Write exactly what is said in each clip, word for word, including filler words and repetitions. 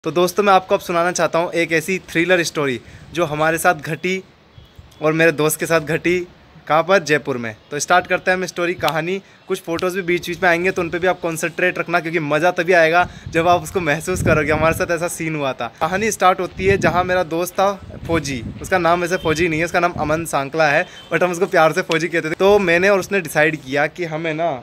तो दोस्तों मैं आपको अब सुनाना चाहता हूँ एक ऐसी थ्रिलर स्टोरी जो हमारे साथ घटी और मेरे दोस्त के साथ घटी। कहाँ पर? जयपुर में। तो स्टार्ट करते हैं हम स्टोरी कहानी। कुछ फोटोज़ भी बीच बीच में आएंगे तो उन पर भी आप कॉन्सेंट्रेट रखना, क्योंकि मज़ा तभी आएगा जब आप उसको महसूस करोगे। हमारे साथ ऐसा सीन हुआ था। कहानी स्टार्ट होती है जहाँ मेरा दोस्त था फौजी। उसका नाम वैसे फौजी नहीं है, उसका नाम अमन सांकला है, बट हम उसको प्यार से फौजी कहते थे। तो मैंने और उसने डिसाइड किया कि हमें ना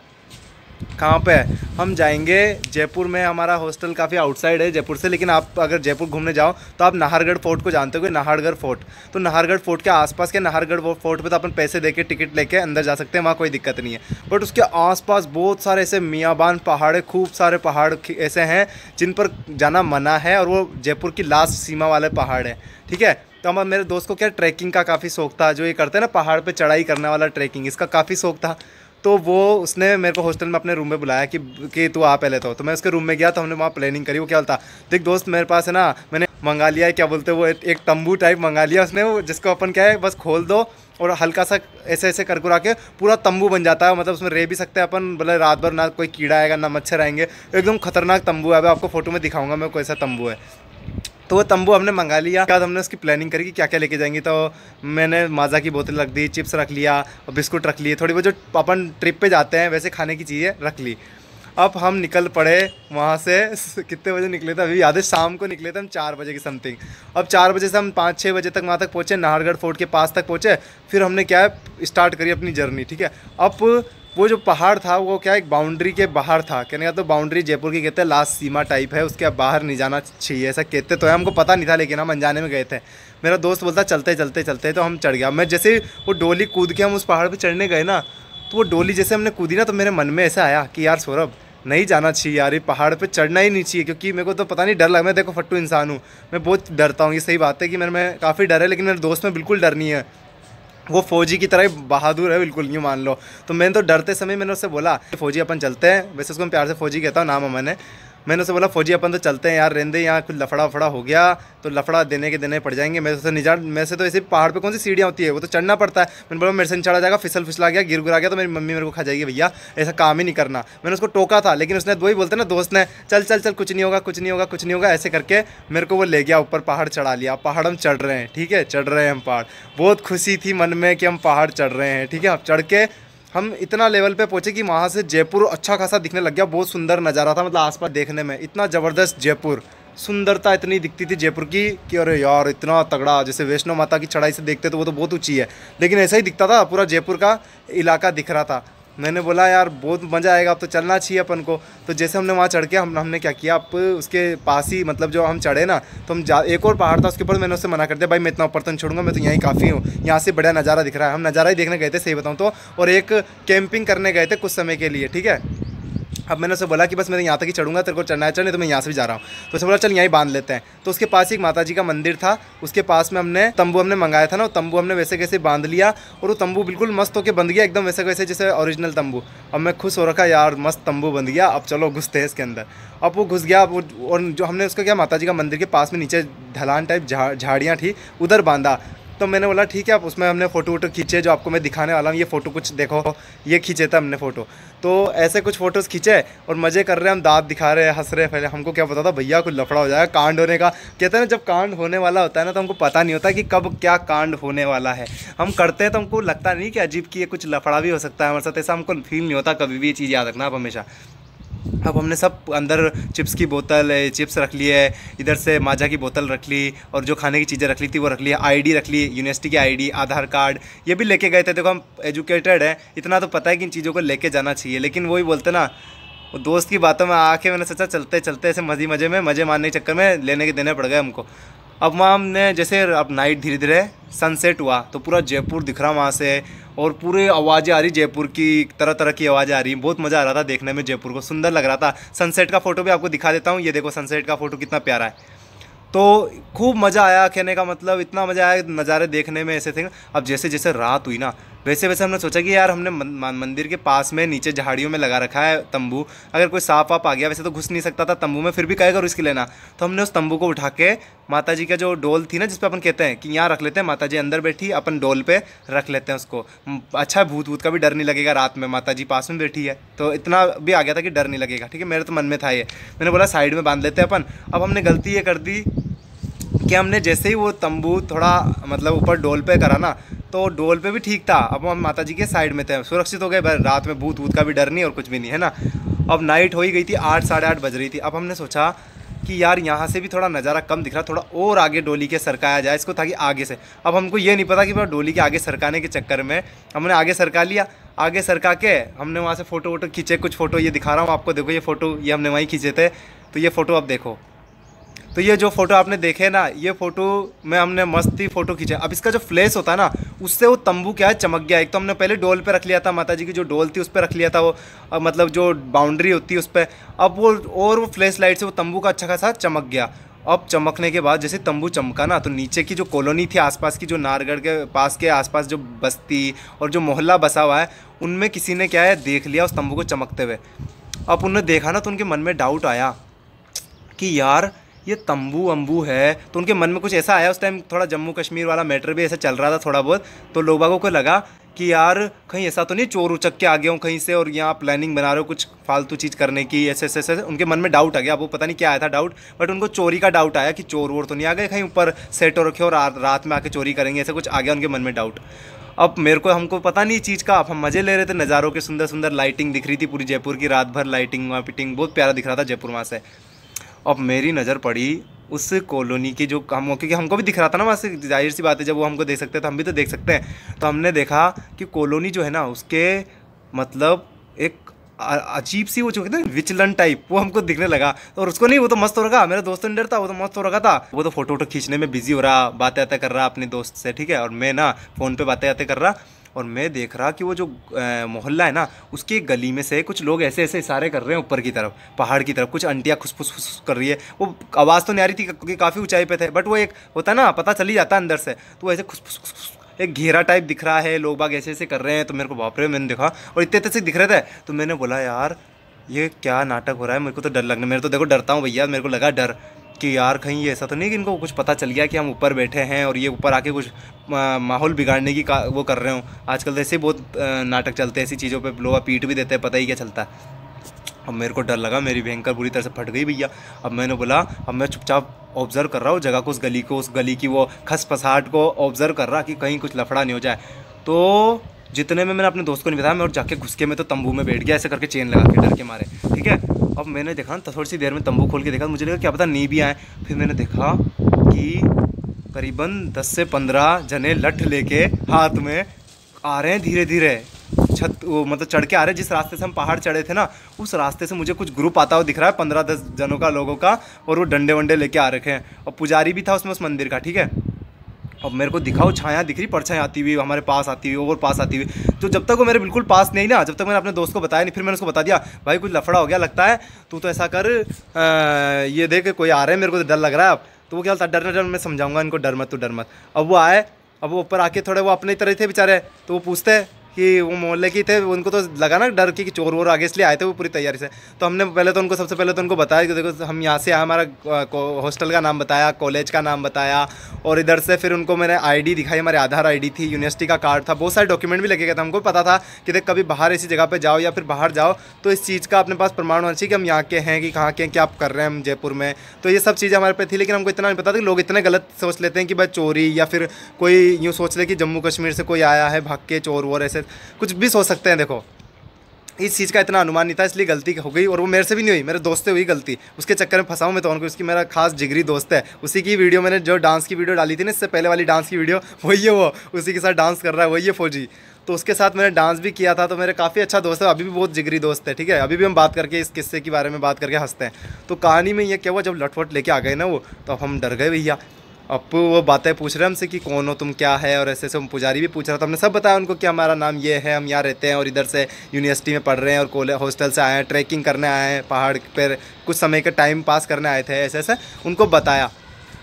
कहाँ पे है, हम जाएंगे जयपुर में। हमारा हॉस्टल काफ़ी आउटसाइड है जयपुर से, लेकिन आप अगर जयपुर घूमने जाओ तो आप नाहरगढ़ फोर्ट को जानते हो, नाहरगढ़ फोर्ट। तो नाहरगढ़ फोर्ट के आसपास के नाहरगढ़ फोर्ट पे तो अपन पैसे देके टिकट लेके अंदर जा सकते हैं, वहाँ कोई दिक्कत नहीं है। बट उसके आसपास बहुत सारे ऐसे मियाँबान पहाड़ है, खूब सारे पहाड़ ऐसे हैं जिन पर जाना मना है, और वो जयपुर की लास्ट सीमा वाले पहाड़ है। ठीक है। तो हम मेरे दोस्त को क्या ट्रैकिंग का काफ़ी शौक था, जो ये करते हैं ना पहाड़ पे चढ़ाई करने वाला ट्रैकिंग, इसका काफ़ी शौक था। तो वो उसने मेरे को हॉस्टल में अपने रूम में बुलाया कि कि तू आ पहले। तो तो मैं उसके रूम में गया, तो हमने वहाँ प्लानिंग करी। वो क्या बोलता, देख दोस्त मेरे पास है ना, मैंने मंगा लिया है, क्या बोलते हैं वो, एक तंबू टाइप मंगा लिया उसने, वो जिसको अपन क्या है बस खोल दो और हल्का सा ऐसे ऐसे कर कुरा के पूरा तंबू बन जाता है। मतलब उसमें रह भी सकते हैं अपन, बोले रात भर ना कोई कीड़ा आएगा ना मच्छर आएंगे, एकदम खतरनाक तंबू है। आपको फोटो में दिखाऊंगा मैं कैसा तंबू है। तो वो तंबू हमने मंगा लिया। बाद हमने उसकी प्लानिंग करी कि क्या क्या लेके जाएंगे। तो मैंने माज़ा की बोतल रख दी, चिप्स रख लिया और बिस्कुट रख लिए, थोड़ी बहुत जो अपन ट्रिप पे जाते हैं वैसे खाने की चीज़ें रख ली। अब हम निकल पड़े वहाँ से। कितने बजे निकले थे अभी याद है, शाम को निकले थे हम चार बजे की समथिंग। अब चार बजे से हम पाँच छः बजे तक वहाँ तक पहुँचे, नाहरगढ़ फोर्ट के पास तक पहुँचे। फिर हमने क्या है स्टार्ट करी अपनी जर्नी। ठीक है। अब वो जो पहाड़ था वो क्या एक बाउंड्री के बाहर था, कहने का तो बाउंड्री जयपुर की कहते हैं लास्ट सीमा टाइप है, उसके बाहर नहीं जाना चाहिए ऐसा कहते तो है। हमको पता नहीं था लेकिन हम अनजाने में गए थे। मेरा दोस्त बोलता चलते चलते चलते, तो हम चढ़ गया। मैं जैसे वो डोली कूद के हम उस पहाड़ पर चढ़ने गए ना, तो वो डोली जैसे हमने कूदी ना, तो मेरे मन में ऐसा आया कि यार सौरभ नहीं जाना चाहिए यार, ये पहाड़ पे चढ़ना ही नहीं चाहिए, क्योंकि मेरे को तो पता नहीं डर लगा। मैं देखो फट्टू इंसान हूँ, मैं बहुत डरता हूँ। ये सही बात है कि मेरे में काफ़ी डर है, लेकिन मेरे दोस्त में बिल्कुल डर नहीं है। वो फौजी की तरह ही बहादुर है बिल्कुल, यूँ मान लो। तो मैंने तो डरते समय मैंने उससे बोला फौजी अपन चलते हैं, वैसे उसको मैं प्यार से फौजी कहता हूँ, नाम अमन है। मैंने उससे बोला फौजी अपन तो चलते हैं यार, रेंदे यहाँ कुछ लफड़ा वफड़ा हो गया तो लफड़ा देने के देने पड़ जाएंगे। मैं उससे निजात मैं से तो ऐसे पहाड़ पे कौन सी सीढ़ियाँ होती है, वो तो चढ़ना पड़ता है। मैंने बोला मेरे से चढ़ा जाएगा, फिसल फिसला गया, गिर गिरा गया तो मेरी मम्मी मेरे को खा जाएगी, भैया ऐसा काम ही नहीं करना। मैंने उसको टोका था, लेकिन उसने वही बोलते ना दोस्त ने, चल चल चल कुछ नहीं होगा कुछ नहीं होगा कुछ नहीं होगा, ऐसे करके मेरे को वो ले गया ऊपर, पहाड़ चढ़ा लिया। पहाड़ हम चढ़ रहे हैं, ठीक है, चढ़ रहे हैं हम पहाड़। बहुत खुशी थी मन में कि हम पहाड़ चढ़ रहे हैं। ठीक है। अब चढ़ के हम इतना लेवल पे पहुंचे कि वहाँ से जयपुर अच्छा खासा दिखने लग गया। बहुत सुंदर नज़ारा था, मतलब आसपास देखने में इतना ज़बरदस्त जयपुर, सुंदरता इतनी दिखती थी जयपुर की कि अरे यार इतना तगड़ा। जैसे वैष्णो माता की चढ़ाई से देखते तो वो तो बहुत ऊंची है, लेकिन ऐसा ही दिखता था, पूरा जयपुर का इलाका दिख रहा था। मैंने बोला यार बहुत मज़ा आएगा, अब तो चलना चाहिए अपन को। तो जैसे हमने वहाँ चढ़ के हम हमने क्या किया, अब उसके पास ही मतलब जो हम चढ़े ना, तो हम जा एक और पहाड़ था उसके ऊपर। मैंने उससे मना कर दिया, भाई मैं इतना ऊपर तो नहीं छोड़ूंगा, मैं तो यहीं काफ़ी हूँ, यहाँ से बढ़िया नज़ारा दिख रहा है। हम नज़ारा ही देखने गए थे सही बताऊँ तो, और एक कैंपिंग करने गए थे कुछ समय के लिए। ठीक है। अब मैंने उसे बोला कि बस मैं यहाँ तक ही चढ़ूंगा, तेरे को चढ़ना है चढ़, नहीं तो मैं यहाँ से भी जा रहा हूँ। तो उसे बोला चल यहीं बांध लेते हैं। तो उसके पास ही एक माता जी का मंदिर था, उसके पास में हमने तंबू हमने मंगाया था ना, वो तंबू हमने वैसे कैसे बांध लिया, और वो तंबू बिल्कुल मस्त होकर बंध गया, एकदम वैसे वैसे जैसे ओरिजिनल तंबू। अब मैं खुश हो रखा यार, मस्त तंबू बंध गया, अब चलो घुसते हैं इसके अंदर। अब वो घुस गया, वो और जो हमने उसका क्या माता जी का मंदिर के पास में नीचे ढलान टाइप झाड़ियाँ थी, उधर बांधा। तो मैंने बोला ठीक है। आप उसमें हमने फ़ोटो वोटो खींचे, जो आपको मैं दिखाने वाला हूँ, ये फ़ोटो कुछ देखो, ये खींचे थे हमने फ़ोटो। तो ऐसे कुछ फ़ोटोज़ खींचे और मज़े कर रहे हैं हम, दांत दिखा रहे हैं, हंस रहे हैं। पहले हमको क्या पता था भैया कुछ लफड़ा हो जाएगा, कांड होने का। कहते हैं ना जब कांड होने वाला होता है ना, तो हमको पता नहीं होता कि कब क्या कांड होने वाला है। हम करते हैं तो हमको लगता नहीं कि अजीब की कुछ लफड़ा भी हो सकता है हमारे साथ, ऐसा हमको फील नहीं होता कभी भी। ये चीज़ याद रखना आप हमेशा। अब हमने सब अंदर चिप्स की बोतल चिप्स रख ली है, इधर से माजा की बोतल रख ली, और जो खाने की चीज़ें रख ली थी वो रख ली, आईडी रख ली, यूनिवर्सिटी की आईडी, आधार कार्ड, ये भी लेके गए थे। देखो हम एजुकेटेड हैं, इतना तो पता है कि इन चीज़ों को लेके जाना चाहिए। लेकिन वही बोलते ना, वो दोस्त की बातों में आके मैंने सोचा चलते चलते ऐसे मज़े मज़े में मज़े मारने के चक्कर में लेने के देने पड़ गए हमको। अब वहाँ हमने जैसे अब नाइट धीरे धीरे सनसेट हुआ, तो पूरा जयपुर दिख रहा वहाँ से, और पूरे आवाज़ें आ रही जयपुर की, तरह तरह की आवाज़ें आ रही। बहुत मज़ा आ रहा था देखने में, जयपुर को सुंदर लग रहा था। सनसेट का फ़ोटो भी आपको दिखा देता हूँ, ये देखो सनसेट का फ़ोटो कितना प्यारा है। तो खूब मज़ा आया, कहने का मतलब इतना मज़ा आया नज़ारे देखने में, ऐसे थे। अब जैसे जैसे रात हुई ना, वैसे वैसे हमने सोचा कि यार हमने मन, मंदिर के पास में नीचे झाड़ियों में लगा रखा है तंबू, अगर कोई सांप वाप आ गया, वैसे तो घुस नहीं सकता था तंबू में, फिर भी कहेगा रिस्क लेना। तो हमने उस तंबू को उठा के माता जी का जो डोल थी ना, जिस पे अपन कहते हैं कि यहाँ रख लेते हैं, माता जी अंदर बैठी, अपन डोल पे रख लेते हैं उसको। अच्छा, भूत भूत का भी डर नहीं लगेगा, रात में माता जी पास में बैठी है, तो इतना भी आ गया था कि डर नहीं लगेगा। ठीक है, मेरे तो मन में था ये, मैंने बोला साइड में बांध लेते हैं अपन। अब हमने गलती ये कर दी कि हमने जैसे ही वो तंबू थोड़ा मतलब ऊपर डोल पे करा ना, तो डोल पे भी ठीक था। अब हम माता जी के साइड में थे, सुरक्षित हो गए, रात में भूत भूत का भी डर नहीं और कुछ भी नहीं है ना। अब नाइट हो ही गई थी, आठ साढ़े आठ बज रही थी। अब हमने सोचा कि यार यहाँ से भी थोड़ा नज़ारा कम दिख रहा, थोड़ा और आगे डोली के सरकाया जाए इसको, ताकि आगे से। अब हमको ये नहीं पता कि डोली के आगे सरकाने के चक्कर में हमने आगे सरका लिया। आगे सरका के हमने वहाँ से फ़ोटो वोटो खींचे, कुछ फ़ोटो ये दिखा रहा हूँ आपको, देखो ये फ़ोटो, ये हमने वहीं खींचे थे। तो ये फ़ोटो अब देखो, तो ये जो फोटो आपने देखे ना, ये फोटो में हमने मस्त ही फोटो खींचे। अब इसका जो फ्लैश होता है ना, उससे वो तंबू क्या है चमक गया। एक तो हमने पहले डोल पे रख लिया था, माता जी की जो डोल थी उस पर रख लिया था वो, अब मतलब जो बाउंड्री होती है उस पर। अब वो और वो फ्लैश लाइट से वो तंबू का अच्छा खासा चमक गया। अब चमकने के बाद जैसे तंबू चमका ना, तो नीचे की जो कॉलोनी थी आसपास की, जो नारगढ़ के पास के आसपास जो बस्ती और जो मोहल्ला बसा हुआ है, उनमें किसी ने क्या है देख लिया उस तंबू को चमकते हुए। अब उन्होंने देखा ना, तो उनके मन में डाउट आया कि यार ये तंबू अम्बू है। तो उनके मन में कुछ ऐसा आया, उस टाइम थोड़ा जम्मू कश्मीर वाला मैटर भी ऐसा चल रहा था थोड़ा बहुत। तो लोगों को लगा कि यार कहीं ऐसा तो नहीं चोर उचक के आ गए हों कहीं से और यहाँ प्लानिंग बना रहे हो कुछ फालतू चीज़ करने की, ऐसे ऐसे ऐसे। उनके मन में डाउट आ गया, वो पता नहीं क्या आया था डाउट, बट उनको चोरी का डाउट आया कि चोर वोर तो नहीं आ गए कहीं ऊपर सेट हो रखे और रात में आके चोरी करेंगे, ऐसा कुछ आ गया उनके मन में डाउट। अब मेरे को हमको पता नहीं चीज़ का, अब हम मज़े ले रहे थे नज़ारों के, सुंदर सुंदर लाइटिंग दिख रही थी पूरी जयपुर की, रात भर लाइटिंग वाइटिंग, बहुत प्यारा दिख रहा था जयपुर वहाँ से। अब मेरी नज़र पड़ी उस कॉलोनी की, जो हम, क्योंकि हमको भी दिख रहा था ना वहाँ से, जाहिर सी बात है जब वो हमको देख सकते हैं तो हम भी तो देख सकते हैं। तो हमने देखा कि कॉलोनी जो है ना, उसके मतलब एक अजीब सी वो जो कहते हैं विचलन टाइप, वो हमको दिखने लगा। और उसको नहीं, वो तो मस्त हो रखा, मेरा दोस्त तो नहीं डरता, वो तो मस्त हो रखा था। वो तो फोटो वोटो खींचने में बिजी हो रहा, बातें बातें कर रहा अपने दोस्त से, ठीक है, और मैं ना फ़ोन पे बातें बातें कर रहा। और मैं देख रहा कि वो जो मोहल्ला है ना, उसकी गली में से कुछ लोग ऐसे ऐसे इशारे कर रहे हैं ऊपर की तरफ, पहाड़ की तरफ। कुछ आंटियाँ खुसफुस खुस कर रही है, वो आवाज़ तो नहीं आ रही थी क्योंकि काफ़ी ऊंचाई पे थे, बट वो एक होता है ना, पता चल ही जाता है अंदर से। तो वो ऐसे खुसफुस खुस एक घेरा टाइप दिख रहा है, लोग बाग ऐसे ऐसे कर रहे हैं। तो मेरे को बाप रे, मैंने देखा और इतने इतने से दिख रहे थे। तो मैंने बोला यार ये क्या नाटक हो रहा है, मेरे को तो डर लगना, मेरे तो देखो डरता हूँ भैया, मेरे को लगा डर कि यार कहीं ये ऐसा तो नहीं कि इनको कुछ पता चल गया कि हम ऊपर बैठे हैं और ये ऊपर आके कुछ माहौल बिगाड़ने की का वो कर रहे हो। आजकल तो ऐसे ही बहुत नाटक चलते हैं, ऐसी चीज़ों पे लोग पीट भी देते हैं, पता ही क्या चलता है। अब मेरे को डर लगा, मेरी भयंकर बुरी तरह से फट गई भैया। अब मैंने बोला, अब मैं चुपचाप ऑब्जर्व कर रहा हूँ जगह को, उस गली को, उस गली की वो खसपसाहट को ऑब्जर्व कर रहा कि कहीं कुछ लफड़ा नहीं हो जाए। तो जितने में मैंने अपने दोस्त को नहीं बताया, मैं और जाके घुस के मैं तो तंबू में बैठ गया ऐसे करके, चेन लगा के डर के मारे, ठीक है। अब मैंने देखा ना, थोड़ी सी देर में तंबू खोल के देखा, मुझे लगा क्या पता नहीं भी आए। फिर मैंने देखा कि करीबन दस से पंद्रह जने लठ लेके हाथ में आ रहे हैं धीरे धीरे, छत वो मतलब चढ़ के आ रहे हैं। जिस रास्ते से हम पहाड़ चढ़े थे ना, उस रास्ते से मुझे कुछ ग्रुप आता हुआ दिख रहा है, पंद्रह दस जनों का, लोगों का, और वो डंडे वंडे लेके आ रखे हैं। और पुजारी भी था उसमें उस मंदिर का, ठीक है। अब मेरे को दिखाओ छाया दिख रही, परछाई आती हुई हमारे पास आती हुई और पास आती हुई। तो जब तक वो मेरे बिल्कुल पास नहीं ना, जब तक मैंने अपने दोस्त को बताया नहीं, फिर मैंने उसको बता दिया, भाई कुछ लफड़ा हो गया लगता है, तू तो ऐसा कर, आ, ये देख कोई आ रहे हैं, मेरे को तो डर लग रहा है। अब तो वो क्या होता है, डर डर मैं समझाऊंगा इनको, डर मत तू डर मत। अब वो आए, अब वो ऊपर आके थोड़े वो अपने तरह थे बेचारे, तो वो पूछते हैं कि वो मोहल्ले की थे, उनको तो लगा ना डर कि चोर वोर आगे, इसलिए आए थे वो पूरी तैयारी से। तो हमने पहले तो उनको सबसे पहले तो उनको बताया कि देखो हम यहाँ से आए, हमारा हॉस्टल का नाम बताया, कॉलेज का नाम बताया, और इधर से फिर उनको मैंने आईडी दिखाई, हमारे आधार आईडी थी, यूनिवर्सिटी का कार्ड था, बहुत सारे डॉक्यूमेंट भी लगे गए थे। हमको पता था कि देख कभी बाहर ऐसी जगह पे जाओ या फिर बाहर जाओ तो इस चीज़ का अपने पास प्रमाण होना चाहिए कि हम यहाँ के हैं, कि कहाँ के हैं, क्या आप कर रहे हैं हम जयपुर में। तो ये सब चीज़ें हमारे पे थी, लेकिन हमको इतना नहीं पता था कि लोग इतने गलत सोच लेते हैं कि भाई चोरी, या फिर कोई यूँ सोच ले कि जम्मू कश्मीर से कोई आया है भाग के चोर वोर, ऐसे कुछ भी सोच सकते हैं। देखो इस चीज़ का इतना अनुमान नहीं था, इसलिए गलती हो गई, और वो मेरे से भी नहीं हुई, मेरे दोस्त से हुई गलती, उसके चक्कर में फंसा हूँ मैं तो उनको। उसकी मेरा खास जिगरी दोस्त है, उसी की वीडियो मैंने जो डांस की वीडियो डाली थी ना, इससे पहले वाली डांस की वीडियो, वही है वो, उसी के साथ डांस कर रहा है, वही है फौजी। तो उसके साथ मैंने डांस भी किया था, तो मेरे काफ़ी अच्छा दोस्त है, अभी भी बहुत जिगरी दोस्त है, ठीक है। अभी भी हम बात करके इस किस्से के बारे में बात करके हंसते हैं। तो कहानी में ये क्या हुआ, जब लटवट लेके आ गए ना वो, तो अब हम डर गए भैया। अब वो बातें पूछ रहे हैं हमसे कि कौन हो तुम, क्या है, और ऐसे ऐसे। पुजारी भी पूछ रहा था, हमने सब बताया उनको कि हमारा नाम ये है, हम यहाँ रहते हैं और इधर से यूनिवर्सिटी में पढ़ रहे हैं और कॉलेज हॉस्टल से आए हैं, ट्रैकिंग करने आए हैं, पहाड़ पर कुछ समय का टाइम पास करने आए थे, ऐसे ऐसे उनको बताया।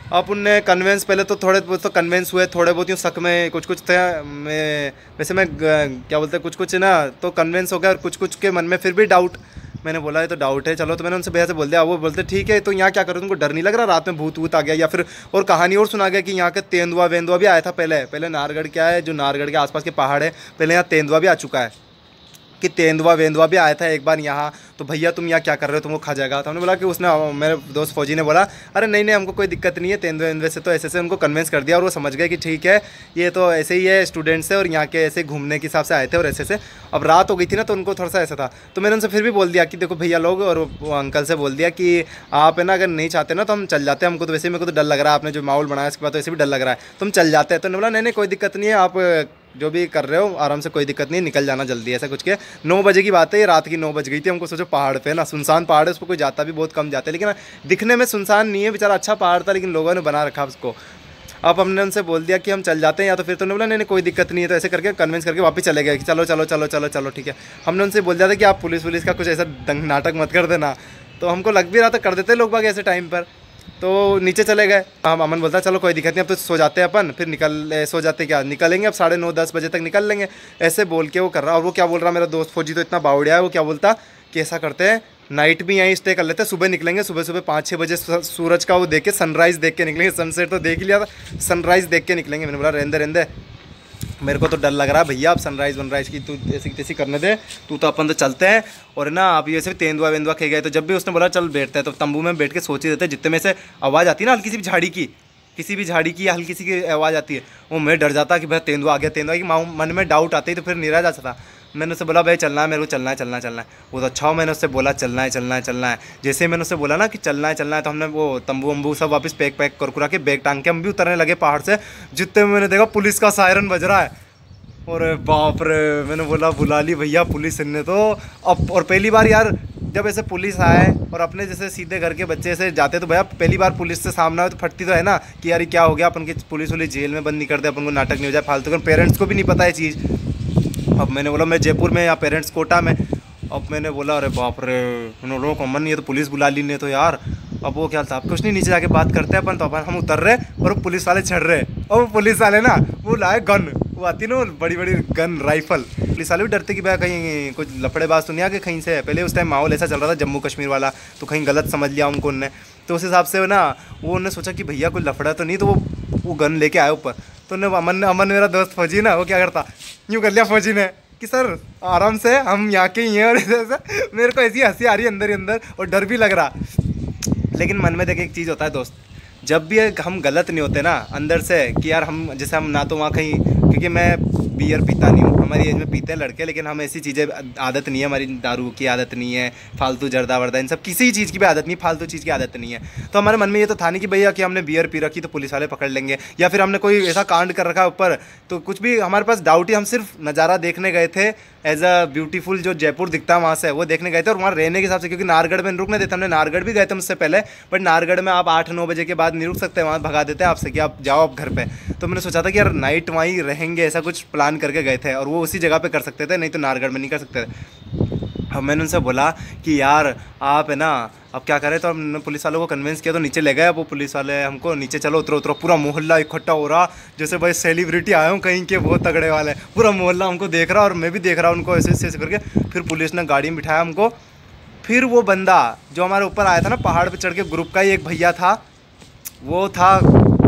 आप उनने कन्वेंस पहले तो थोड़े बहुत तो कन्वेंस हुए, थोड़े बहुत यूँ शक में कुछ कुछ थे। मैं वैसे मैं क्या बोलते हैं कुछ कुछ ना तो कन्वेंस हो गया, और कुछ कुछ के मन में फिर भी डाउट। मैंने बोला ये तो डाउट है, चलो। तो मैंने उनसे भैया से बोल दिया। वो बोलते ठीक है, तो यहाँ क्या करो, तुमको डर नहीं लग रहा रात में भूत वूत आ गया? या फिर और कहानी और सुना गया कि यहाँ के तेंदुआ वेंदुआ भी आया था पहले। पहले नाहरगढ़ क्या है, जो नाहरगढ़ के आसपास के पहाड़ है, पहले यहाँ तेंदुआ भी आ चुका है, कि तेंदुआ वेंदुआ भी आया था एक बार यहाँ। तो भैया तुम यहाँ क्या कर रहे हो, तुमको खा जाएगा। तो हमने बोला कि उसने, मेरे दोस्त फौजी ने बोला अरे नहीं नहीं हमको कोई दिक्कत नहीं है, तेंदुए वेंदुए से। तो ऐसे से उनको कन्विंस कर दिया, और वो समझ गए कि ठीक है ये तो ऐसे ही है, स्टूडेंट्स है और यहाँ के ऐसे घूमने के हिसाब से आए थे, और ऐसे से। अब रात हो गई थी ना, तो उनको थोड़ा सा ऐसा था। तो मैंने उनसे फिर भी बोल दिया कि देखो भैया लोग, और वो अंकल से बोल दिया कि आप है ना अगर नहीं चाहते ना तो हम चल जाते हैं, हमको तो वैसे मेरे को तो डर लग रहा है, आपने जो माहौल बनाया इसके बाद तो ऐसे भी डर लग रहा है, तुम चल जाते हैं। तो उन्होंने बोला नहीं नहीं कोई दिक्कत नहीं है, आप जो भी कर रहे हो आराम से, कोई दिक्कत नहीं, निकल जाना जल्दी। ऐसा कुछ के नौ बजे की बात है, ये रात की नौ बज गई थी। हमको सोचो पहाड़ पे ना, सुनसान पहाड़ है, उस पर कोई जाता भी बहुत कम जाता है, लेकिन दिखने में सुनसान नहीं है, बेचारा अच्छा पहाड़ था, लेकिन लोगों ने बना रखा उसको। अब हमने उनसे बोल दिया कि हम चल जाते हैं, या तो फिर तो उन्होंने बोला नहीं नहीं कोई दिक्कत नहीं है। तो ऐसे करके कन्विंस करके वापस चले गए कि चलो चलो चलो चलो चलो ठीक है। हमने उनसे बोल दिया था कि आप पुलिस पुलिस का कुछ ऐसा दंग नाटक मत कर देना। तो हमको लग भी रहा था कर देते लोग बाग ऐसे टाइम पर। तो नीचे चले गए। हम अमन बोलता चलो कोई दिक्कत नहीं, अब तो सो जाते हैं अपन, फिर निकल सो जाते क्या निकलेंगे, अब साढ़े नौ दस बजे तक निकल लेंगे। ऐसे बोल के वो कर रहा। और वो क्या बोल रहा, मेरा दोस्त फौजी तो इतना बावड़िया है, वो क्या बोलता कि ऐसा करते हैं नाइट भी यहीं स्टे कर लेते हैं, सुबह निकलेंगे, सुबह सुबह पाँच छः बजे सूरज का वो देख के सनराइज़ देख के निकलेंगे। सनसेट तो देख ही लिया था, सनराइज़ देख के निकलेंगे। मैंने बोला रहने रहने मेरे को तो डर लग रहा है भैया, आप सनराइज़ वनराइज़ की तू ऐसी तैसी करने दे, तू तो अपन तो चलते हैं। और ना आप ये सिर्फ तेंदुआ वेंदुआ खे गए। तो जब भी उसने बोला चल बैठते हैं, तो तंबू में बैठ के सोच ही देते, जितने में से आवाज़ आती है ना हल्की सी भी झाड़ी की, किसी भी झाड़ी की या हल्की सी की आवाज़ आती है, वो मैं डर जाता कि भाई तेंदुआ आ गया, तेंदुआ की मन में डाउट आते ही तो फिर निराश जाता था। मैंने उससे बोला भाई चलना है, मेरे को चलना है चलना है चलना है। वो तो अच्छा हो, मैंने उससे बोला चलना है चलना है चलना है। जैसे ही मैंने उससे बोला ना कि चलना है चलना है, तो हमने वो तंबू वंबू सब वापस पैक पैक कर कुरा के बैग टांग के हम भी उतरने लगे पहाड़ से। जितने में मैंने देखा पुलिस का सायरन बज रहा है, और बाप रे, मैंने बोला बुला ली भैया पुलिस ने तो। अब और पहली बार यार जब ऐसे पुलिस आए और अपने जैसे सीधे घर के बच्चे से जाते, तो भैया पहली बार पुलिस से सामना हो तो फटती तो है ना कि यार क्या हो गया, अपन की पुलिस वाली जेल में बंद नहीं करते, अपन को नाटक नहीं हो जाए फालतू का। पेरेंट्स को भी नहीं पता है चीज़। अब मैंने बोला मैं जयपुर में या पेरेंट्स कोटा में। अब मैंने बोला अरे बाप रे, मैंने बोला कॉमन नहीं है तो पुलिस बुला ली ने तो यार। अब वो क्या था, कुछ नहीं, नीचे जाके बात करते हैं अपन। तो अपन हम उतर रहे और वो पुलिस वाले चढ़ रहे, और वो पुलिस वाले ना वो लाए गन, वो आती ना बड़ी बड़ी गन राइफल। पुलिस वाले भी डरते कि भाई कहीं कुछ लफड़ेबाज तो नहीं आके कहीं से। पहले उस टाइम माहौल ऐसा चल रहा था जम्मू कश्मीर वाला, तो कहीं गलत समझ लिया उनको उनने। तो उस हिसाब से ना वो उन्होंने सोचा कि भैया कोई लफड़ा तो नहीं, तो वो वो गन लेके आए ऊपर। तो उन्हें अमन अमन मेरा दोस्त फौजी ना, वो क्या करता, यूँ कर लिया फौजी ने कि सर आराम से, हम यहाँ के ही हैं। और ऐसा मेरे को ऐसी हंसी आ रही है अंदर ही अंदर, और डर भी लग रहा। लेकिन मन में देखे एक चीज़ होता है दोस्त, जब भी हम गलत नहीं होते ना अंदर से कि यार हम जैसे हम ना तो वहाँ कहीं, क्योंकि मैं बियर पीता नहीं हूँ, हमारी एज में पीते हैं लड़के, लेकिन हम ऐसी चीज़ें आदत नहीं है, हमारी दारू की आदत नहीं है, फालतू जर्दा वर्दा इन सब किसी चीज़ की भी आदत नहीं, फालतू चीज़ की आदत नहीं है। तो हमारे मन में ये तो था नहीं कि भैया कि हमने बियर पी रखी तो पुलिस वाले पकड़ लेंगे, या फिर हमने कोई ऐसा कांड कर रखा है ऊपर, तो कुछ भी हमारे पास डाउट ही। हम सिर्फ नज़ारा देखने गए थे, एज अ ब्यूटीफुल जो जयपुर दिखता है वहाँ से, वो देखने गए थे। और वहाँ रहने के हिसाब से, क्योंकि नाहरगढ़ में रुकने देते, हमने नाहरगढ़ भी गए थे मुझसे पहले, बट नाहरगढ़ में आप आठ नौ बजे के बाद नहीं रुक सकते, वहाँ भगा देते हैं आपसे कि आप जाओ आप घर पे। तो मैंने सोचा था कि यार नाइट वहीं रहेंगे, ऐसा कुछ प्लान करके गए थे, और वो उसी जगह पे कर सकते थे, नहीं तो नाहरगढ़ में नहीं कर सकते थे। अब मैंने उनसे बोला कि यार आप है ना अब क्या करें, तो हमने पुलिस वालों को कन्विंस किया, तो नीचे ले गए। वो पुलिस वाले हमको नीचे चलो उतरो उतरो, पूरा मोहल्ला इकट्ठा हो रहा, जैसे भाई सेलिब्रिटी आए हूँ कहीं के, बहुत तगड़े वाले, पूरा मोहल्ला हमको देख रहा, और मैं भी देख रहा हूँ उनको ऐसे ऐसे करके। फिर पुलिस ने गाड़ी में बिठाया हमको। फिर वो बंदा जो हमारे ऊपर आया था ना पहाड़ पर चढ़ के, ग्रुप का ही एक भैया था, वो था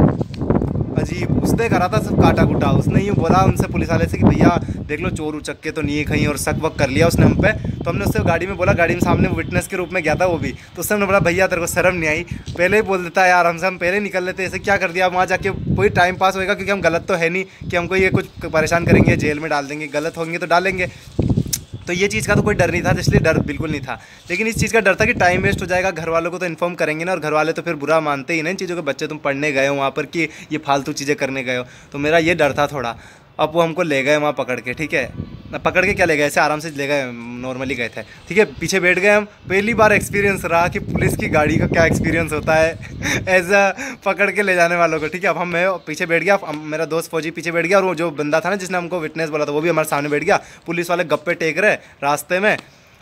अजीब, उसने करा था सब काटा कुटा। उसने यूँ बोला उनसे पुलिस वाले से कि भैया देख लो चोर उचक के तो नहीं है कहीं, और शक वक कर लिया उसने हम पे। तो हमने उससे गाड़ी में बोला, गाड़ी में सामने विटनेस के रूप में गया था वो भी, तो उससे हमने बोला भैया तेरे को शर्म नहीं आई, पहले ही बोल देता है यार, हमसे हम पहले निकल लेते, ऐसे क्या कर दिया, वहाँ जाके कोई टाइम पास होएगा, क्योंकि हम गलत तो है नहीं कि हमको ये कुछ परेशान करेंगे, जेल में डाल देंगे, गलत होंगे तो डालेंगे। तो ये चीज़ का तो कोई डर नहीं था, इसलिए डर बिल्कुल नहीं था। लेकिन इस चीज़ का डर था कि टाइम वेस्ट हो जाएगा, घर वालों को तो इन्फॉर्म करेंगे ना, और घर वाले तो फिर बुरा मानते ही ना इन चीज़ों के, बच्चे तुम पढ़ने गए हो वहाँ पर कि ये फालतू चीज़ें करने गए हो। तो मेरा ये डर था थोड़ा। अब वो हमको ले गए वहाँ पकड़ के, ठीक है, पकड़ के क्या ले गए, ऐसे आराम से ले गए, नॉर्मली गए थे, ठीक है। पीछे बैठ गए हम, पहली बार एक्सपीरियंस रहा कि पुलिस की गाड़ी का क्या एक्सपीरियंस होता है ऐसा पकड़ के ले जाने वालों को, ठीक है। अब हम मैं पीछे बैठ गया, मेरा दोस्त फौजी पीछे बैठ गया, और वो जो बंदा था ना जिसने हमको विटनेस बोला था वो भी हमारे सामने बैठ गया। पुलिस वाले गप्पे टेक रहे रास्ते में।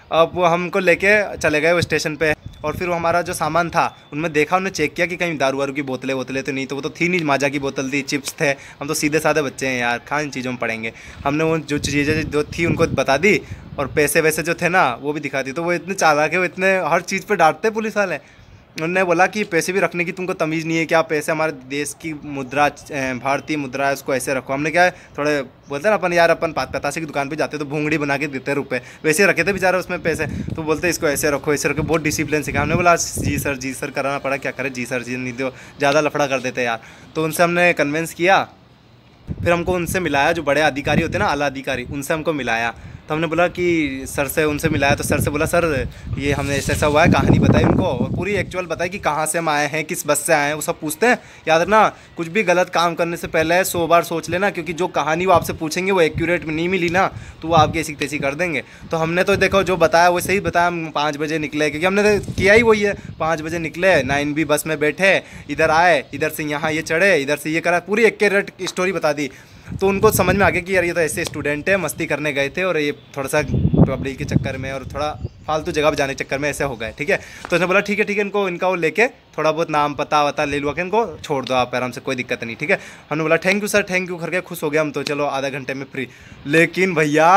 अब वो हमको लेके चले गए वो स्टेशन पे, और फिर वो हमारा जो सामान था उनमें देखा, उन्होंने चेक किया कि कहीं दारू वारू की बोतलें वोतलें तो नहीं, तो वो तो थी नहीं, माजा की बोतल थी, चिप्स थे। हम तो सीधे साधे बच्चे हैं यार, कहाँ इन चीज़ों में पड़ेंगे। हमने वो जो चीज़ें जो थी उनको बता दी, और पैसे वैसे जो थे ना वो भी दिखा दी। तो वो इतने चालाक है, वो इतने हर चीज़ पर डांटते पुलिस वाले। उन्होंने बोला कि पैसे भी रखने की तुमको तमीज़ नहीं है क्या, पैसे हमारे देश की मुद्रा, भारतीय मुद्रा है, उसको ऐसे रखो। हमने क्या है, थोड़े बोलते हैं ना अपन यार, अपन पतासे की दुकान पे जाते तो भूंगड़ी बना के देते रुपए, वैसे रखे थे बेचारे उसमें पैसे। तो बोलते इसको ऐसे रखो ऐसे रखो, बहुत डिसिप्लिन सिखा। हमने बोला जी सर जी सर कराना पड़ा, क्या करें जी सर जी, नहीं तो ज़्यादा लफड़ा कर देते यार। तो उनसे हमने कन्विंस किया, फिर हमको उनसे मिलाया, जो बड़े अधिकारी होते हैं ना, आला अधिकारी, उनसे हमको मिलाया। तो हमने बोला कि सर से, उनसे मिलाया तो सर से बोला सर ये हमने ऐसा ऐसा हुआ है, कहानी बताई उनको, और पूरी एक्चुअल बताई कि कहाँ से हम आए हैं, किस बस से आए हैं, वो सब पूछते हैं। याद रखना, कुछ भी गलत काम करने से पहले सौ बार सोच लेना, क्योंकि जो कहानी वो आपसे पूछेंगे वो एक्यूरेट नहीं मिली ना तो वो आपकी ऐसी तैसी कर देंगे। तो हमने तो देखो जो बताया वो सही बताया। हम पाँच बजे निकले, क्योंकि हमने तो किया ही वही है, पाँच बजे निकले, नाइन बी बस में बैठे, इधर आए, इधर से यहाँ ये चढ़े, इधर से ये करा, पूरी एक्यूरेट स्टोरी बता दी। तो उनको समझ में आ गया कि यार ये तो ऐसे स्टूडेंट है, मस्ती करने गए थे और ये थोड़ा सा पब्लिक के चक्कर में और थोड़ा फालतू जगह पर जाने के चक्कर में ऐसे हो गए, ठीक है। तो उसने बोला ठीक है ठीक है, इनको इनका वो लेके थोड़ा बहुत नाम पता वता ले लुआ के इनको छोड़ दो आप आराम से, कोई दिक्कत नहीं, ठीक है। हमने बोला thank you sir thank you करके खुश हो गया हम तो, चलो आधा घंटे में फ्री। लेकिन भैया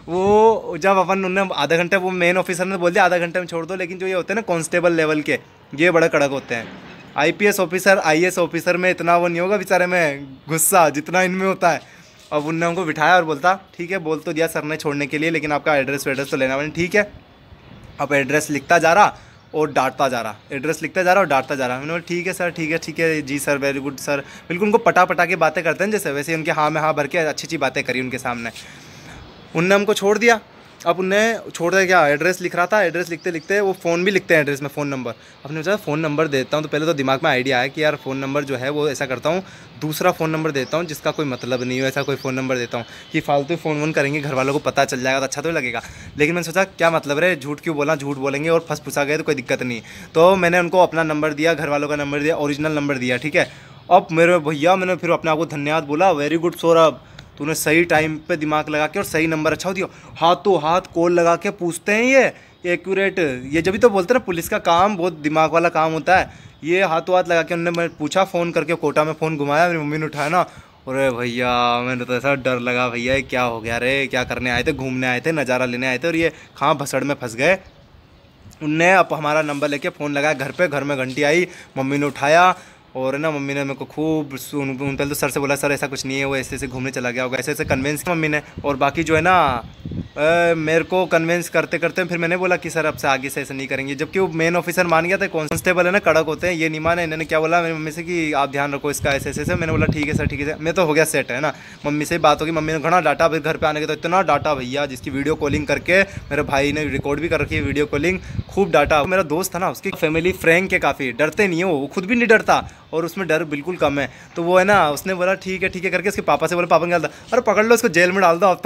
वो जब अपन उन्होंने आधा घंटे, वो मेन ऑफिसर ने बोल दिया आधा घंटे में छोड़ दो, लेकिन जो ये होते हैं ना कांस्टेबल लेवल के, ये बड़े कड़क होते हैं। आईपीएस ऑफिसर आईएएस ऑफिसर में इतना वो नहीं होगा बेचारे में गुस्सा जितना इनमें होता है। अब उनने हमको बिठाया और बोलता ठीक है, बोल तो दिया सर ने छोड़ने के लिए, लेकिन आपका एड्रेस वेड्रेस तो लेना पड़ेगा, ठीक है। अब एड्रेस लिखता जा रहा और डांटता जा रहा, एड्रेस लिखता जा रहा और डांटता जा रहा। मैंने बोला ठीक है सर ठीक है ठीक है जी सर वेरी गुड सर, बिल्कुल उनको पटा पटा के बातें करते हैं जैसे, वैसे उनके हाँ में हाँ भर के अच्छी अच्छी बातें करी उनके सामने। उनने हमको छोड़ दिया। अब उनने छोड़ दिया, क्या एड्रेस लिख रहा था, एड्रेस लिखते लिखते वो फ़ोन भी लिखते हैं एड्रेस में, फ़ोन नंबर। अपने सोचा फ़ोन नंबर देता हूँ, तो पहले तो दिमाग में आइडिया आया कि यार फ़ोन नंबर जो है वो ऐसा करता हूँ, दूसरा फ़ोन नंबर देता हूँ जिसका कोई मतलब नहीं हो, ऐसा कोई फ़ोन नंबर देता हूँ कि फालतू फ़ोन वोन करेंगे, घर वालों को पता चल जाएगा तो अच्छा तो लगेगा। लेकिन मैंने सोचा क्या मतलब रे, झूठ क्यों बोला, झूठ बोलेंगे और फंस फुसा गए तो कोई दिक्कत नहीं। तो मैंने उनको अपना नंबर दिया, घर वालों का नंबर दिया, ओरिजिनल नंबर दिया, ठीक है। अब मेरे भैया मैंने फिर अपने आप को धन्यवाद बोला, वेरी गुड सौरभ, तूने सही टाइम पे दिमाग लगा के और सही नंबर अच्छा दिया। हाथों हाथ कॉल लगा के पूछते हैं ये एक्यूरेट, ये जब भी तो बोलते हैं ना पुलिस का काम बहुत दिमाग वाला काम होता है। ये हाथों हाथ लगा के उन्होंने, मैं पूछा फ़ोन करके, कोटा में फ़ोन घुमाया, मेरी मम्मी ने उठाया ना, अरे भैया मैंने तो ऐसा डर लगा, भैया क्या हो गया रे, क्या करने आए थे, घूमने आए थे, नज़ारा लेने आए थे और ये कहाँ भसड़ में फंस गए। उनने अब हमारा नंबर लेके फ़ोन लगाया घर पे, घर में घंटी आई, मम्मी ने उठाया और ना मम्मी ने मेरे को खूब सुन, पहले तो सर से बोला सर ऐसा कुछ नहीं है, वो ऐसे ऐसे घूमने चला गया होगा, ऐसे ऐसे कन्विंस किया मम्मी ने। और बाकी जो है ना आ, मेरे को कन्विंस करते करते फिर मैंने बोला कि सर अब से आगे से ऐसे नहीं करेंगे, जबकि वो मेन ऑफिसर मान गया था, कांस्टेबल है ना कड़क होते हैं, ये नहीं माने। इन्होंने क्या बोला मेरी मम्मी से कि आप ध्यान रखो इसका ऐसे ऐसे। मैंने बोला ठीक है सर ठीक है, मैं तो हो गया सेट है ना, मम्मी से बात होगी, मम्मी ने घना डाटा, फिर घर पे आने के तो इतना डाटा भैया, जिसकी वीडियो कॉलिंग करके मेरे भाई ने रिकॉर्ड भी कर रखी है वीडियो कॉलिंग, खूब डाटा। मेरा दोस्त था ना, उसकी फैमिली फ्रैंक है, काफ़ी डरते नहीं है, वो खुद भी नहीं डरता और उसमें डर बिल्कुल कम है। तो वो है ना, उसने बोला ठीक है ठीक है करके उसके पापा से बोला, पापा ने डालता, अरे पकड़ लो इसको जेल में डाल दो आप तो।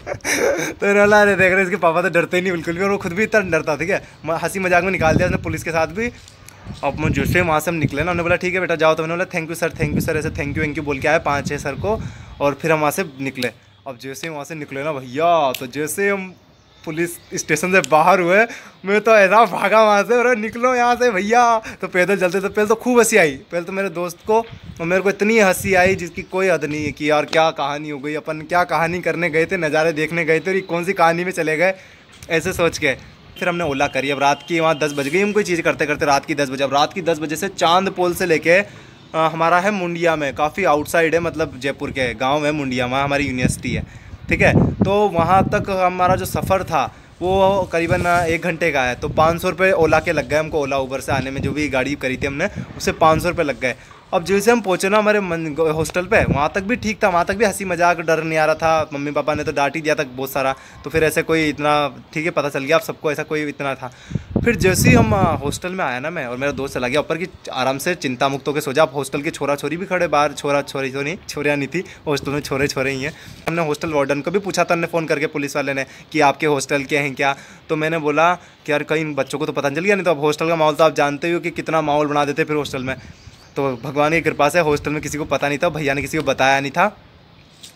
तो बोला अरे देख रहे इसके पापा तो डरते ही नहीं बिल्कुल भी, और वो खुद भी इतना डरता, ठीक है। हंसी मजाक में निकाल दिया उसने पुलिस के साथ भी। अब मैं जैसे वहाँ से हम निकले ना, उन्होंने बोला ठीक है बेटा जाओ, तो मैंने बोला thank you sir thank you sir, ऐसे थैंक यू थैंक यू बोल के आए पाँच छः सर को, और फिर हम वहाँ से निकले। अब जैसे वहाँ से निकले ना भैया, तो जैसे हम पुलिस स्टेशन से बाहर हुए, मैं तो ऐसा भागा वहाँ से, अरे निकलो यहाँ से भैया। तो पैदल चलते तो पहले तो खूब हंसी आई, पहले तो मेरे दोस्त को और मेरे को इतनी हंसी आई जिसकी कोई हद नहीं है कि यार क्या कहानी हो गई, अपन क्या कहानी करने गए थे, नज़ारे देखने गए थे और ये कौन सी कहानी में चले गए, ऐसे सोच के। फिर हमने ओला करी। अब रात की वहाँ दस बज गई, हम कोई चीज़ करते करते रात की दस बजे। अब रात की दस बजे से चांद पोल से लेके आ, हमारा है मुंडिया में, काफ़ी आउटसाइड है, मतलब जयपुर के गाँव है मुंडिया, वहाँ हमारी यूनिवर्सिटी है, ठीक है। तो वहाँ तक हमारा जो सफ़र था वो करीबन एक घंटे का है। तो पाँच सौ रुपये ओला के लग गए हमको, ओला उबर से आने में, जो भी गाड़ी करी थी हमने उससे पाँच सौ रुपये लग गए। अब जैसे हम पहुँचे ना हमारे हॉस्टल पे, वहाँ तक भी ठीक था, वहाँ तक भी हंसी मजाक, डर नहीं आ रहा था। मम्मी पापा ने तो डांट ही दिया था बहुत सारा, तो फिर ऐसे कोई इतना ठीक है, पता चल गया आप सबको, ऐसा कोई इतना था। फिर जैसे ही हम हॉस्टल में आया ना, मैं और मेरा दोस्त चला गया ऊपर की, आराम से चिंता मुक्त होकर सो जा। आप हॉस्टल के छोरा छोरी भी खड़े बाहर, छोरा छोरी तो नहीं, छोरियाँ नहीं थी हॉस्टल में, छोरे छोरे ही हैं। हमने हॉस्टल वार्डन को भी पूछा था, हमने फ़ोन करके पुलिस वाले ने कि आपके हॉस्टल के हैं क्या। तो मैंने बोला कि यार कहीं बच्चों को तो पता चल गया नहीं, तो अब हॉस्टल का माहौल तो आप जानते ही हो कि कितना माहौल बना देते फिर हॉस्टल में। तो भगवान की कृपा से हॉस्टल में किसी को पता नहीं था, भैया ने किसी को बताया नहीं था।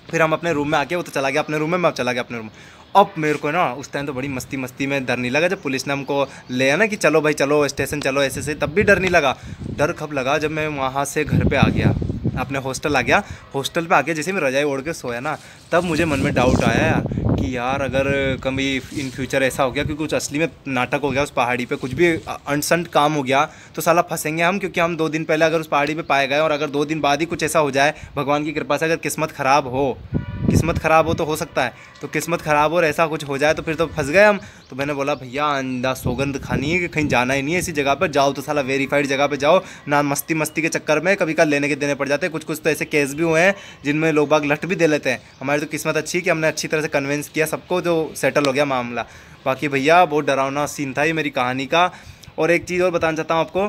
फिर हम अपने रूम में आके, वो तो चला गया अपने रूम में, मैं अब चला गया अपने रूम में। अब मेरे को ना उस टाइम तो बड़ी मस्ती मस्ती में डर नहीं लगा, जब पुलिस ने हमको ले आया ना कि चलो भाई चलो स्टेशन चलो ऐसे ऐसे, तब भी डर नहीं लगा। डर कब लगा, जब मैं वहाँ से घर पे आ गया, अपने हॉस्टल आ गया। हॉस्टल पे आके जैसे मैं रजाई ओढ़ के सोया ना, तब मुझे मन में डाउट आया यार कि यार अगर कभी इन फ्यूचर ऐसा हो गया कि कुछ असली में नाटक हो गया उस पहाड़ी पे, कुछ भी अनसंट काम हो गया, तो साला फंसेंगे हम, क्योंकि हम दो दिन पहले अगर उस पहाड़ी पे पाए गए और अगर दो दिन बाद ही कुछ ऐसा हो जाए, भगवान की कृपा से अगर किस्मत ख़राब हो, किस्मत ख़राब हो तो हो सकता है, तो किस्मत ख़राब हो और ऐसा कुछ हो जाए तो फिर तो फंस गए हम। तो मैंने बोला भैया अंधा सौगंध खानी है कि कहीं जाना ही नहीं है, ऐसी जगह पर जाओ तो साला वेरीफाइड जगह पे जाओ ना, मस्ती मस्ती के चक्कर में कभी कल लेने के देने पड़ जाते हैं। कुछ कुछ तो ऐसे केस भी हुए हैं जिनमें लोग बाग लट भी दे लेते हैं। हमारी तो किस्मत अच्छी कि हमने अच्छी तरह से कन्विंस किया सबको, जो सेटल हो गया मामला। बाकी भैया बहुत डरावना सीन था ये मेरी कहानी का। और एक चीज़ और बताना चाहता हूँ आपको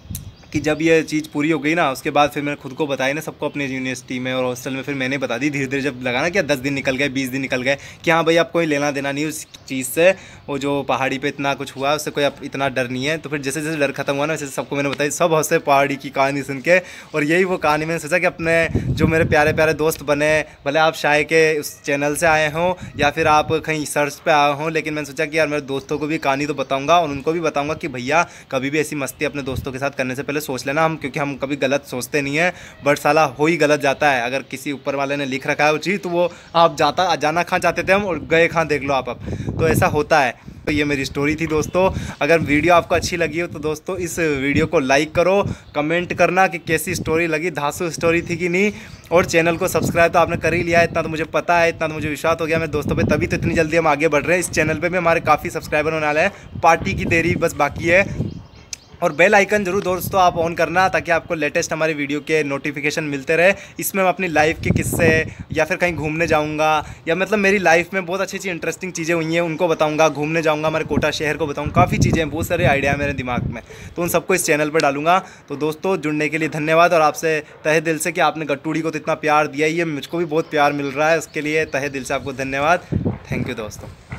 कि जब ये चीज़ पूरी हो गई ना, उसके बाद फिर मैंने खुद को बताई ना सबको अपनी यूनिवर्सिटी में और हॉस्टल में, फिर मैंने बता दी धीरे धीरे। जब लगा ना कि दस दिन निकल गए, बीस दिन निकल गए, कि हाँ भाई आप कोई लेना देना नहीं उस चीज़ से, वो जो पहाड़ी पे इतना कुछ हुआ उससे कोई अब इतना डर नहीं है। तो फिर जैसे जैसे डर खत्म हुआ ना, वैसे सबको मैंने बताई, सब हंसे पहाड़ी की कहानी सुन के। और यही वो कहानी मैंने सोचा कि अपने जो मेरे प्यारे प्यारे दोस्त बने, भले आप शाय के उस चैनल से आए हों या फिर आप कहीं सर्च पर आए हों, लेकिन मैंने सोचा कि यार मेरे दोस्तों को भी कहानी तो बताऊँगा और उनको भी बताऊँगा कि भैया कभी भी ऐसी मस्ती अपने दोस्तों के साथ करने से पहले सोच लेना। हम क्योंकि हम कभी गलत सोचते नहीं है, बट साला हो ही गलत जाता है। अगर किसी ऊपर वाले ने लिख रखा है वो चीज़, तो वो आप जाता जाना कहाँ चाहते थे हम और गए कहाँ, देख लो आप अब। तो ऐसा होता है। तो ये मेरी स्टोरी थी दोस्तों। अगर वीडियो आपको अच्छी लगी हो तो दोस्तों इस वीडियो को लाइक करो, कमेंट करना कि कैसी स्टोरी लगी, धांसू स्टोरी थी कि नहीं। और चैनल को सब्सक्राइब तो आपने कर ही लिया है, इतना तो मुझे पता है, इतना तो मुझे विश्वास हो गया मेरे दोस्तों पे, तभी तो इतनी जल्दी हम आगे बढ़ रहे हैं। इस चैनल पे भी हमारे काफ़ी सब्सक्राइबर होने वाले हैं, पार्टी की देरी बस बाकी है। और बेल आइकन जरूर दोस्तों आप ऑन करना, ताकि आपको लेटेस्ट हमारी वीडियो के नोटिफिकेशन मिलते रहे। इसमें मैं अपनी लाइफ के किस्से या फिर कहीं घूमने जाऊंगा, या मतलब मेरी लाइफ में बहुत अच्छी अच्छी इंटरेस्टिंग चीज़ें हुई हैं उनको बताऊंगा, घूमने जाऊंगा हमारे कोटा शहर को बताऊंगा, काफ़ी चीज़ें हैं, बहुत सारे आइडिया है मेरे दिमाग में, तो उन सबको इस चैनल पर डालूंगा। तो दोस्तों जुड़ने के लिए धन्यवाद, और आपसे तहे दिल से कि आपने गट्टूड़ी को तो इतना प्यार दिया ही है, मुझको भी बहुत प्यार मिल रहा है, उसके लिए तहे दिल से आपको धन्यवाद। थैंक यू दोस्तों।